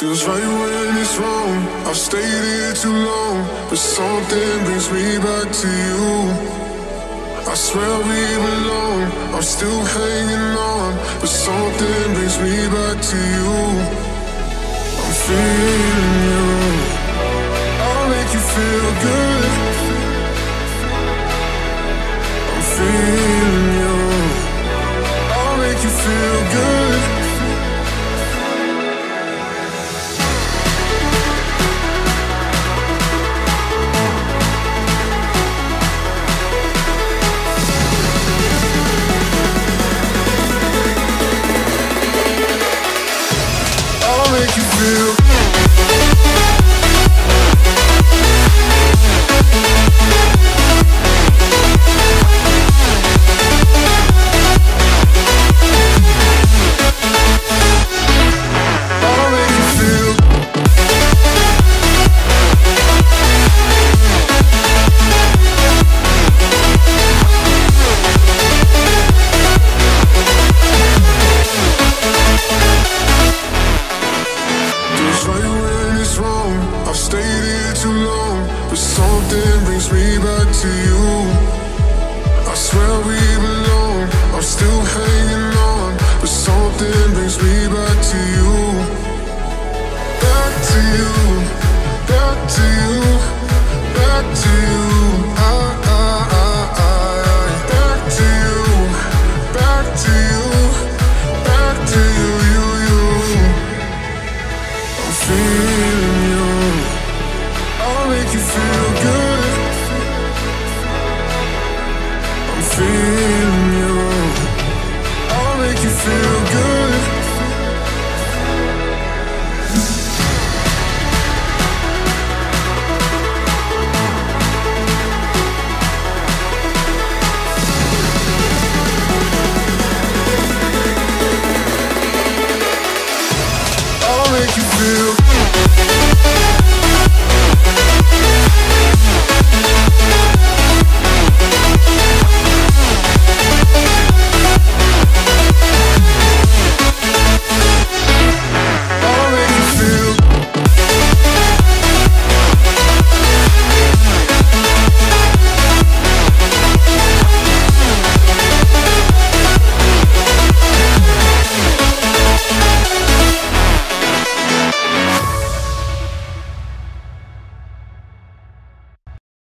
Feels right when it's wrong. I've stayed here too long, but something brings me back to you. I swear we belong. I'm still hanging on, but something brings me back to you. I'm feeling you. I'll make you feel good. I'm feeling you. I'll make you feel good. Make you feel